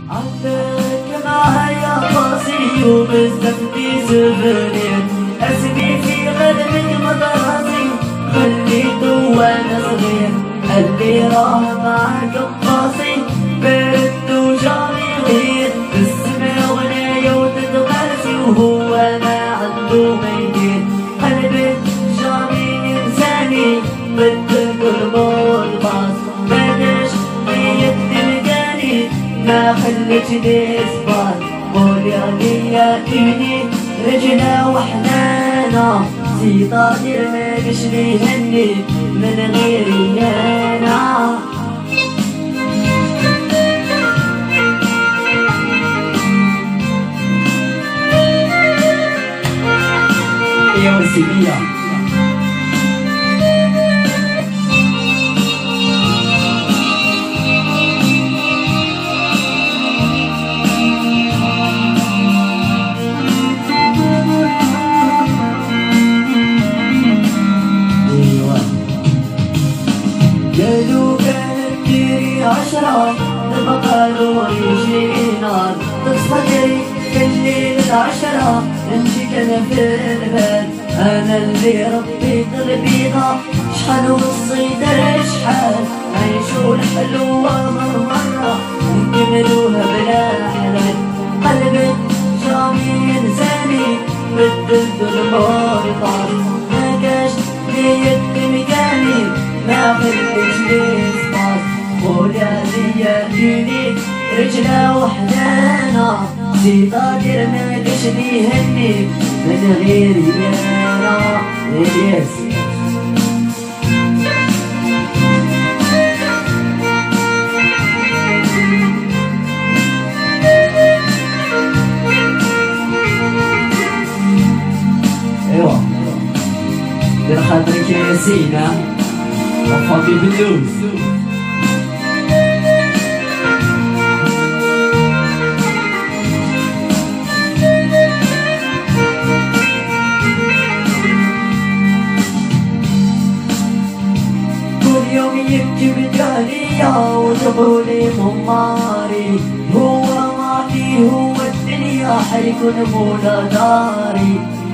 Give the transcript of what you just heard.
عندك معايا راسي وبزفتي سفرين اسمي في غدمك مطراسي خليته وانا صغير اللي راه معاك قاسي برد وجاري غير تسمع غنايا وتتقاسي وهو ما عنده ما يدير قلبك جاري انساني بدك الامور باص بدش نية تلقاني ما خلتني اصبر قول يا ليا ايدي رجلة وحنانة سيطاتي مالش لي هني من غيري انا يا وسيلية قالوا كانت ديري عشرة نبقى نور يجي نار تصفقي في الليل العشرة انتي كان في البال انا اللي ربيت البيضة شحال والصيدة شحال عيشوا الحلوة مرة نكملوها بلا حلال قلبك جامي انساني بدلت البار طار ما كاش نية مكاني ما خليش لي صباط قول يا ليا ديني رجلة وحنانة سيطاتي مالش لي هني من غيري انا يس ايوا دير خاطرك يا سينا وفاضي باللوز كل يوم يبكي بداليا وجبولي مماري هو مالي هو الدنيا حيكون مولا داري